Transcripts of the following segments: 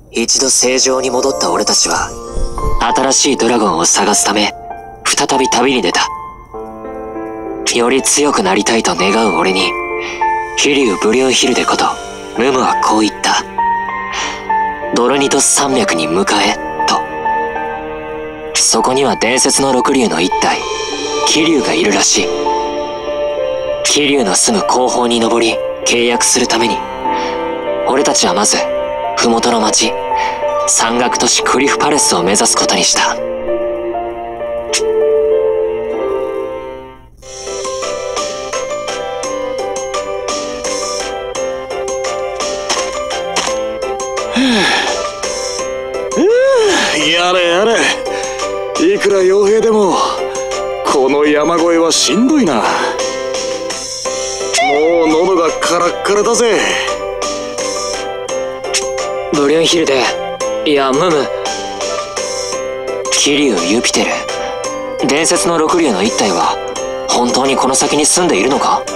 一度正常に戻った俺たちは、新しいドラゴンを探すため、再び旅に出た。より強くなりたいと願う俺に、飛竜ブリュンヒルデことムムはこう言った。ドルニトス山脈に向かえ、と。そこには伝説の六竜の一体、騎竜がいるらしい。騎竜の住む後方に登り、契約するために、俺たちはまず、麓の町、山岳都市クリフパレスを目指すことにした。 やれやれ、いくら傭兵でもこの山越えはしんどいな。もう喉がカラッカラだぜ。 ブリュンヒルデ、いやムム、騎竜ユピテル、伝説の六竜の一体は本当にこの先に住んでいるのか？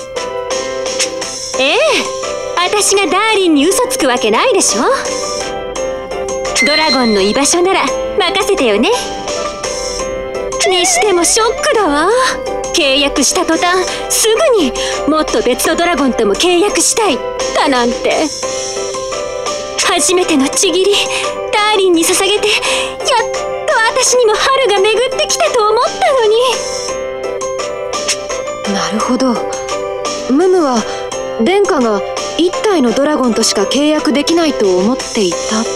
ええ、私がダーリンに嘘つくわけないでしょ。ドラゴンの居場所なら任せてよね。にしてもショックだわ。契約した途端すぐにもっと別のドラゴンとも契約したいだなんて。初めてのちぎりダーリンに捧げて、やっと私にも春が巡ってきたと思ったのに。 なるほど。ムムは殿下が一体のドラゴンとしか契約できないと思っていたと。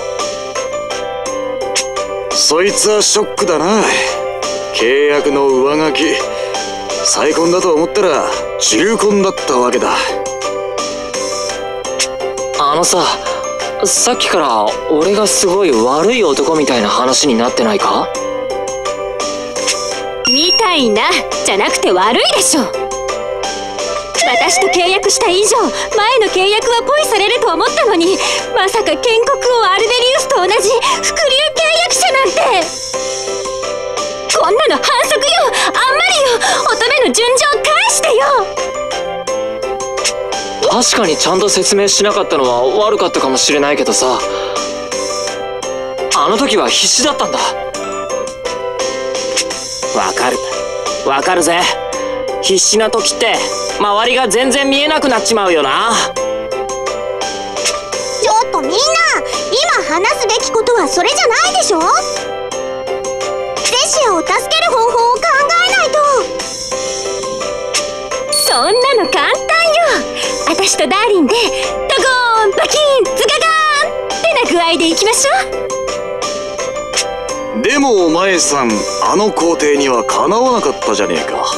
そいつはショックだな。契約の上書き、再婚だと思ったら重婚だったわけだ。 あのさ、さっきから俺がすごい悪い男みたいな話になってないか？ みたいなじゃなくて悪いでしょ。私と契約した以上、前の契約はポイされると思ったのに、まさか建国王アルベリウスと同じ伏流契約者なんて。こんなの反則よ、あんまりよ。乙女の順序を返してよ。 確かにちゃんと説明しなかったのは悪かったかもしれないけどさ、あの時は必死だったんだ。わかるぜ。必死な時って周りが全然見えなくなっちまうよな。 ちょっとみんな、今話すべきことはそれじゃないでしょ。レシアを助ける方法を考えないと。 そんなの簡単よ。私とダーリンでドゴーンバキーンズガガーンってな具合でいきましょう。 でもお前さん、あの皇帝にはかなわなかったじゃねえか。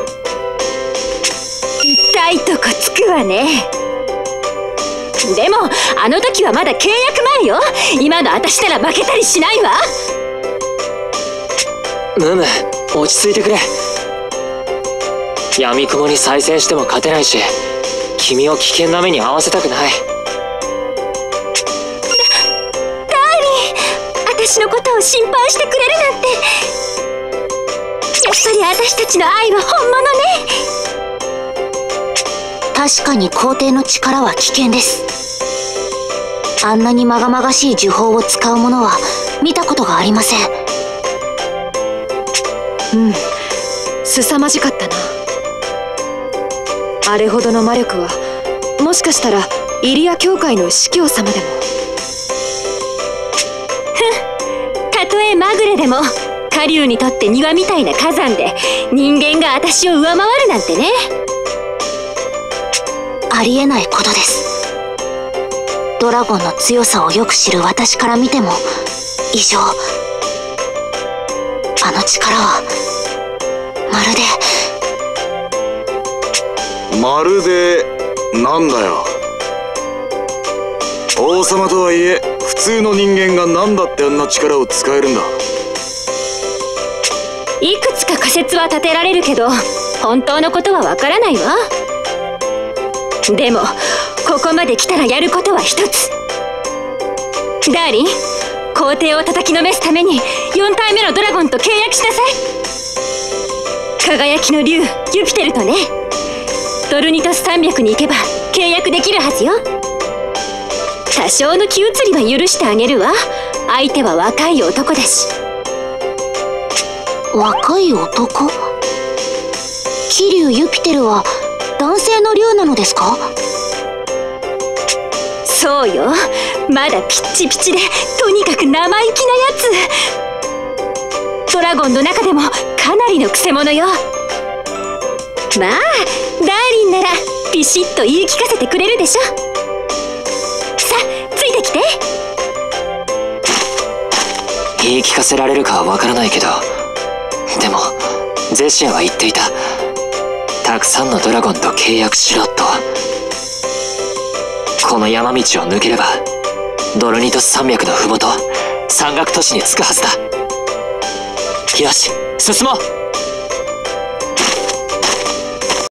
痛いとこつくわね。でもあの時はまだ契約前よ。今の私なら負けたりしないわ。 ムム、落ち着いてくれ。闇雲に再戦しても勝てないし、君を危険な目に遭わせたくない。 ダーリン、私のことを心配してくれるなんて。やっぱり私たちの愛は本物ね。 確かに皇帝の力は危険です。あんなにまがまがしい呪法を使う者は見たことがありません。 凄まじかったな。あれほどの魔力は、もしかしたらイリア教会の司教様でも。 たとえまぐれでもカリュウにとって庭みたいな火山で人間が私を上回るなんてね。 ありえないことです。ドラゴンの強さをよく知る私から見ても異常。あの力はまるでなんだよ。王様とはいえ普通の人間が何だってあんな力を使えるんだ。 いくつか仮説は立てられるけど、本当のことはわからないわ。でもここまで来たらやることは一つ。ダーリン、皇帝を叩きのめすために4体目のドラゴンと契約しなさい。輝きの竜ユピテルとね。ドルニトス山脈に行けば契約できるはずよ。 多少の気移りは許してあげるわ。相手は若い男だし。 若い男？桐生ユピテルは男性の竜なのですか？ そうよ、まだピッチピチでとにかく生意気なやつ。ドラゴンの中でもかなりのくせ者よ。まあダーリンならビシッと言い聞かせてくれるでしょ。さあついてきて。 言い聞かせられるかはわからないけど、でもゼシアは言っていた。たくさんのドラゴンと契約しろと。この山道を抜ければドルニトス山脈の麓、山岳都市に着くはずだ。よし、進もう。